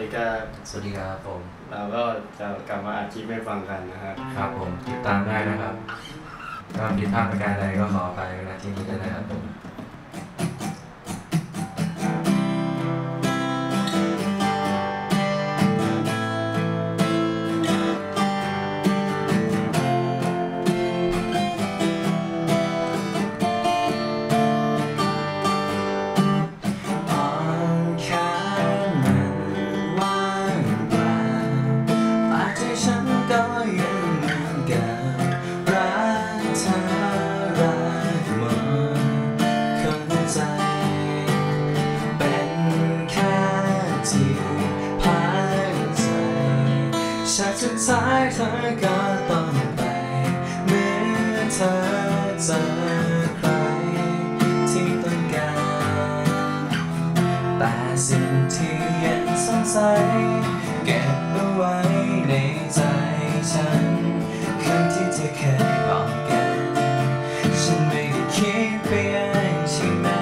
ดีครับสวัสดีครับผมเราก็จะกลับมาอัดคลิปให้ฟังกันนะฮะครับผมติดตามได้นะครับถ้าผิดพลาดประการใดก็ขออภัยณที่นี้ด้วยนะครับผมสุดท้ายเธอก็ต้องไปเมื่อเธอเจอใครที่ต้องการแต่สิ่งที่ยังสงสัยเก็บเอาไว้ในใจฉันคำที่เธอเคยบอกกันฉันไม่ได้คิดไปเองใช่ไหม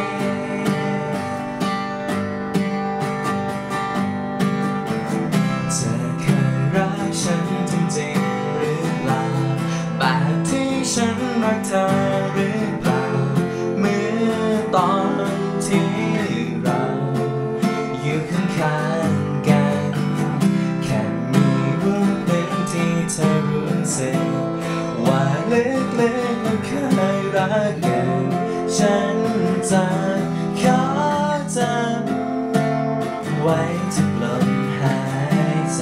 ฉันจริงๆหรือเปล่าแบบที่ฉันรักเธอหรือเปล่าเมื่อตอนที่เราอยู่ข้างๆกันแค่มีรูปหนึ่งที่เธอรู้สึกว่าลึกๆเราเคยรักกันฉันจะขอจำไว้ทุกลมหายใจ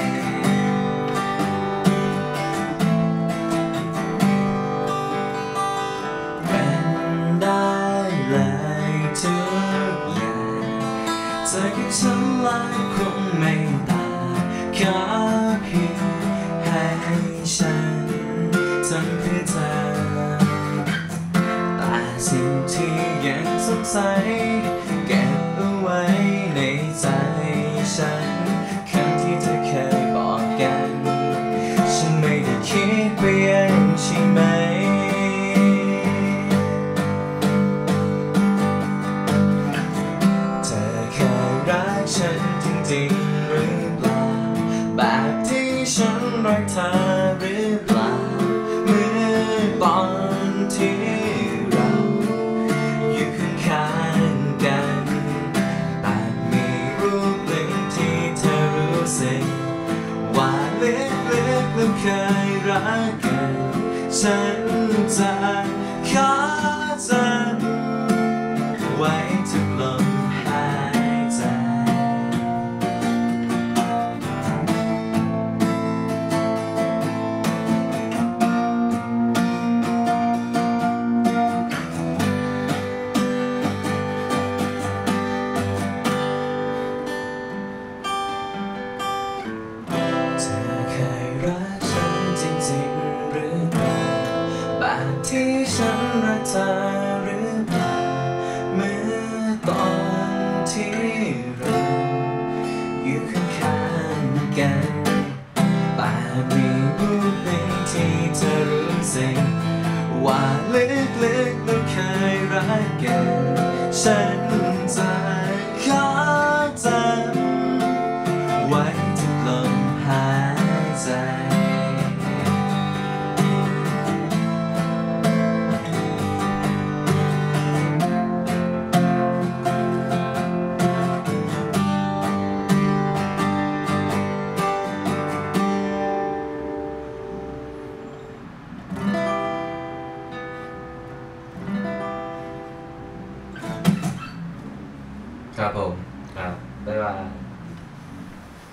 ทุกอย่างเธอกับฉันแล้วคงไม่ต่างแค่เพียงให้ฉันทำเพื่อเธอแต่สิ่งที่ยังสงสัยเก็บเอาไว้ในใจฉันคำที่เธอเคยบอกกันฉันไม่ได้คิดไปเองใช่ไหมฉันจริงๆหรือเปล่าแบบที่ฉันรักเธอหรือเปล่าเมื่อตอนที่เราอยู่ข้างๆกันแต่มีรูปหนึ่งที่เธอรู้สึกว่าลึกๆเราเคยรักกันฉันจะขอจำไว้ทุกลมหายใจรักฉันจริงๆหรือเปล่าแบบที่ฉันรักเธอหรือเปล่าเมื่อตอนที่เราอยู่ข้างๆกันแต่มีรูปหนึ่งที่เธอรู้สึกว่าลึกๆเราเคยรักกันฉันจะขอจำไว้ทุกลมหายใจครับผมครับบ๊ายบาย